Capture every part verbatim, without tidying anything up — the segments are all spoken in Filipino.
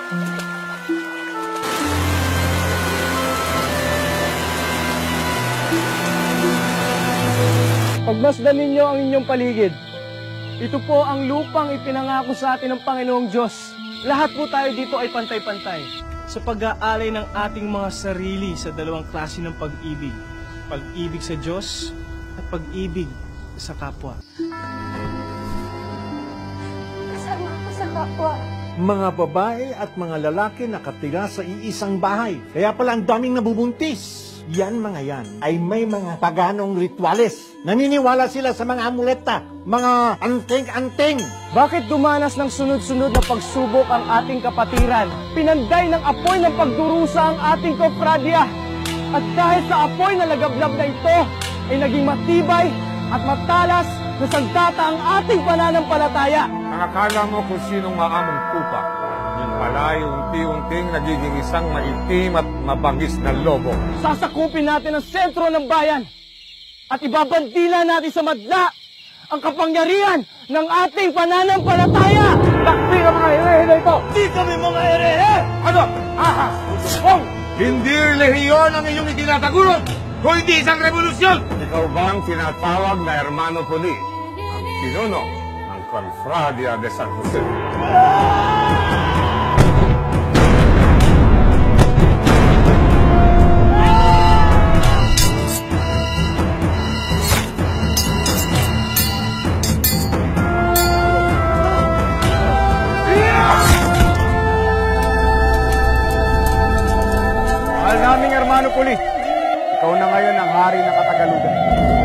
Pagmasdan ninyo ang inyong paligid. Ito po ang lupang ipinangako sa atin ng Panginoong Diyos. Lahat po tayo dito ay pantay-pantay sa pag-aalay ng ating mga sarili sa dalawang klase ng pag-ibig. Pag-ibig sa Diyos at pag-ibig sa kapwa. Kasama ako sa kapwa. Mga babae at mga lalaki nakatira sa iisang bahay. Kaya pala ang daming nabubuntis. Yan mga yan ay may mga paganong rituales. Naniniwala sila sa mga amuleta, mga anting-anting. Bakit dumanas ng sunod-sunod na pagsubok ang ating kapatiran? Pinanday ng apoy ng pagdurusa ang ating kofradya. At dahil sa apoy na lagablab na ito, ay naging matibay at matalas na sandata ang ating pananampalataya. Nakakala mo kung sinong maamong tupa. Yun pala yung unti-unting nagiging isang maitim at mabangis na lobo. Sasakupin natin ang sentro ng bayan at ibabandila natin sa madla ang kapangyarihan ng ating pananampalataya. Lakpi ang mga herehe na ito! Di kami mga herehe! Ano? Ahas! Usupong! Hindi lehiyon ang inyong itinatagulon, kundi isang revolusyon! Ikaw ba ang tinatawag na Hermano Puli, ang pinuno ng Confradia de San Jose? Mahal naming Hermano Puli, ikaw na ngayon ang hari ng Katagalugan.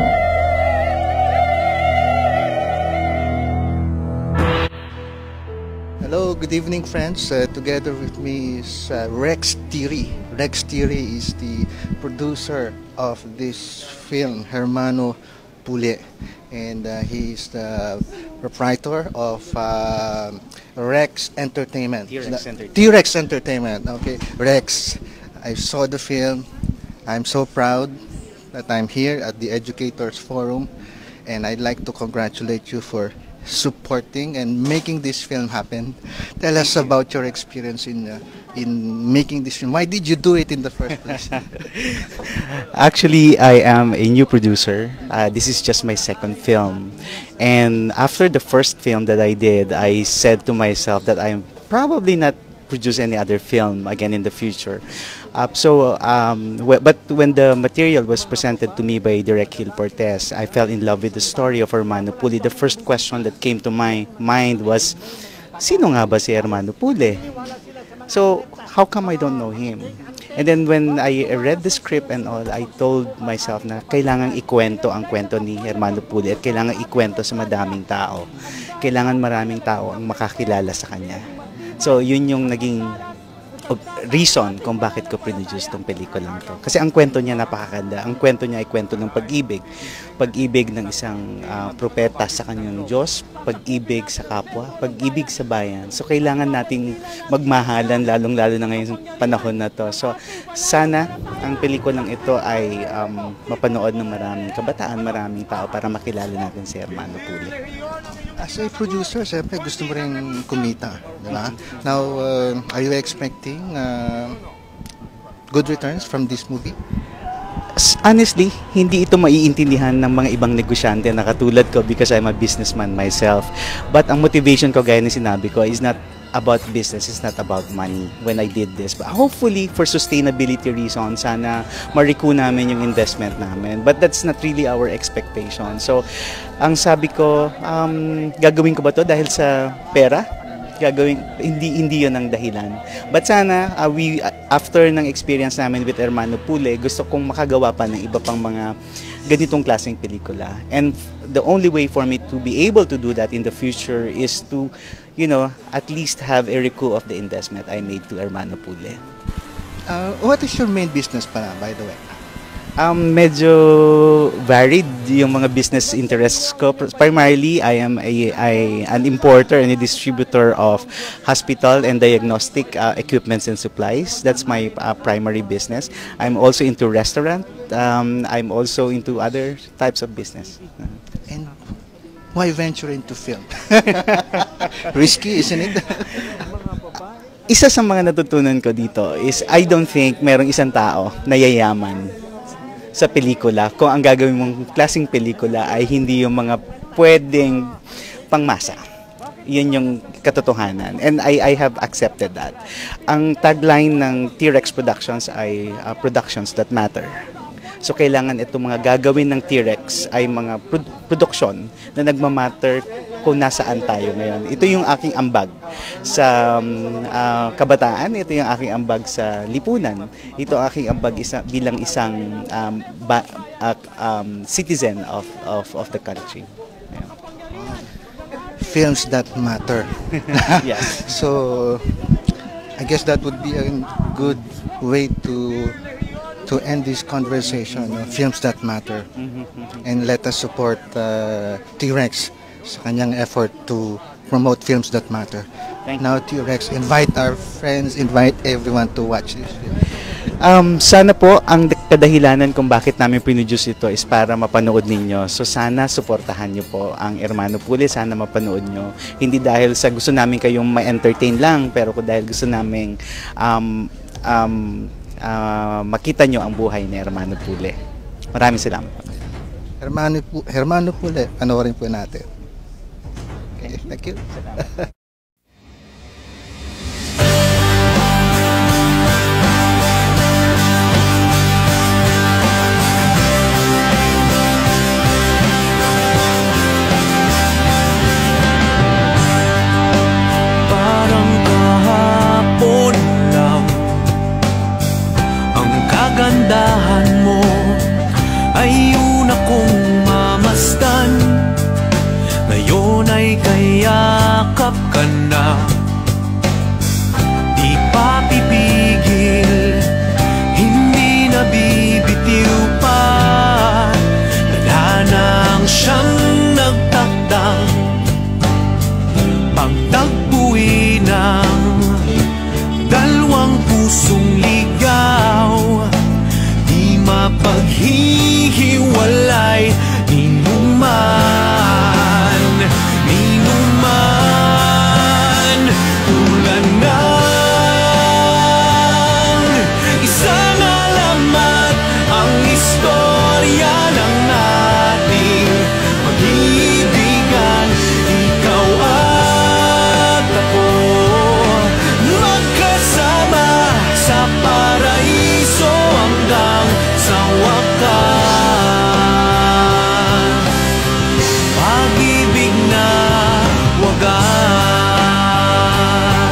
Hello, good evening friends. Uh, together with me is uh, Rex Tiri. Rex Tiri is the producer of this film, Hermano Puli. And uh, he is the proprietor of uh, Rex Entertainment. T-Rex Entertainment. T-Rex Entertainment. Okay, Rex. I saw the film. I'm so proud that I'm here at the Educators Forum, and I'd like to congratulate you for supporting and making this film happen. Tell us about your experience in uh, in making this film. Why did you do it in the first place? Actually, I am a new producer. Uh, this is just my second film. And after the first film that I did, I said to myself that I'm probably not produce any other film again in the future. Uh, so, um, w but when the material was presented to me by Direk Gil Portes, I fell in love with the story of Hermano Puli. The first question that came to my mind was, sino nga ba si Hermano Puli? So, how come I don't know him? And then when I read the script and all, I told myself na kailangan ikwento ang kwento ni Hermano Puli at kailangan ikwento sa madaming tao. Kailangan maraming tao ang makakilala sa kanya. So, yun yung naging reason kung bakit ko produce tong pelikulang to. Kasi ang kwento niya napakaganda. Ang kwento niya ay kwento ng pag-ibig. Pag-ibig ng isang uh, propeta sa kanyang Diyos, pag-ibig sa kapwa, pag-ibig sa bayan. So, kailangan nating magmahalan, lalong-lalo na ngayong panahon na to. So, sana ang pelikulang ito ay um, mapanood ng maraming kabataan, maraming tao para makilala natin si Hermano Puli. As a producer, siyempre gusto mo rin kumita, di ba? Now, uh, are you expecting uh, good returns from this movie? Honestly, hindi ito maiintindihan ng mga ibang negosyante na katulad ko because I'm a businessman myself. But ang motivation ko, gaya ni sinabi ko, is not about business, it's not about money when I did this. But hopefully, for sustainability reasons, sana ma-recoup namin yung investment namin. But that's not really our expectation. So, ang sabi ko, um, gagawin ko ba to dahil sa pera? Gagawin, hindi hindi yun ang dahilan. But sana, uh, we, uh, after ng experience namin with Hermano Puli, gusto kong makagawa pa ng iba pang mga ganitong klaseng pelikula. And the only way for me to be able to do that in the future is to, you know, at least have a recoup of the investment I made to Hermano Puli. Uh, what is your main business pala, by the way? Um, medyo varied yung mga business interests ko. Primarily, I am a, I, an importer and a distributor of hospital and diagnostic uh, equipments and supplies. That's my uh, primary business. I'm also into restaurant. Um, I'm also into other types of business. And why venture into film? Risky, isn't it? isa sa mga natutunan ko dito is I don't think merong isang tao na yayaman sa pelikula kung ang gagawin mong klaseng pelikula ay hindi yung mga pwedeng pangmasa. Yun yung katotohanan. And I, I have accepted that. Ang tagline ng T-Rex Productions ay uh, Productions That Matter. So kailangan itong mga gagawin ng T-Rex ay mga produ- produksyon na nagmamatter kung nasaan tayo ngayon. Ito yung aking ambag sa um, uh, kabataan, ito yung aking ambag sa lipunan. Ito ang aking ambag isa, bilang isang um, ba, uh, um, citizen of, of, of the country. Yeah. Films that matter. Yes. So, I guess that would be a good way to to end this conversation. No? Films that matter, and let us support uh, T-Rex sa kanyang effort to promote films that matter. Thank Now, T-Rex, invite our friends, invite everyone to watch this film. Um, sana po ang kadahilanan kung bakit namin pinuduce ito is para mapanood ninyo. So sana suportahan nyo po ang Hermano Puli, sana mapanood nyo. Hindi dahil sa gusto namin kayong ma-entertain lang, pero kung dahil gusto namin um, um, uh, makita nyo ang buhay ni Hermano Puli. Maraming salamat. Hermano, Hermano Puli, panoorin po natin. Okay, thank you. Parang kahapon lang ang kagandahan mo ay una kong mamasdan. Ngayon ay kayakap ka na, di pa pipigil, hindi na bibitiw pa. Tadhanang siyang nagtakdang pagtagpuin ng dalawang pusong ligaw, di mapaghihiwalay ni numan, ni numan. Tulad ng isang alamat ang istorya ng ating pag-ibigan. Ikaw at ako, magkasama sa paraiso hanggang sa wakas. Pag-ibig na wagas.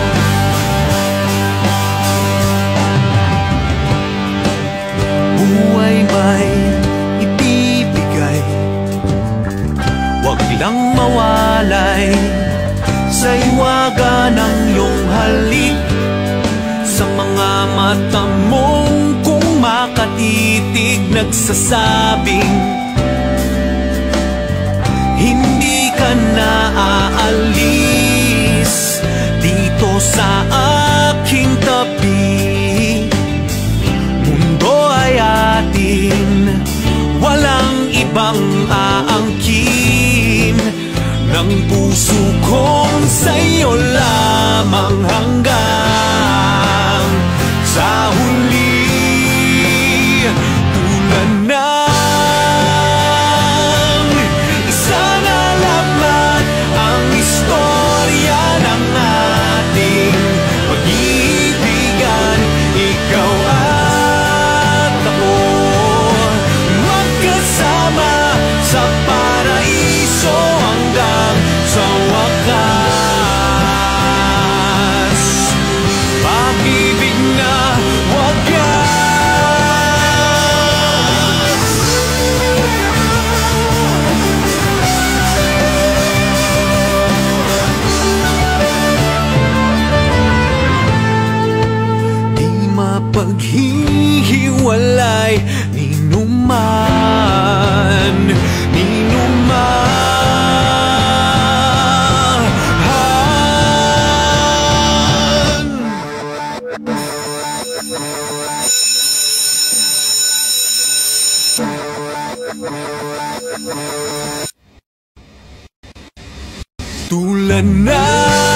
Buhay may ibibigay, wag lang mawalay sa iwaga ng iyong halik. Sa mga mata mong kung makatitig nagsasabing hindi ka na aalis dito sa aking tabi. Mundo ay atin, walang ibang aangkin. Ng puso kong sa'yo lamang hanggang sa huli. Tulad ng isang alamat ang istorya ng ating pag-ibigan. Ikaw at ako, magkasama sa paraiso hanggang sa wakas. Pag-ibig na wagas. Di mapaghihiwalay ni numan, ni numan. Tulad na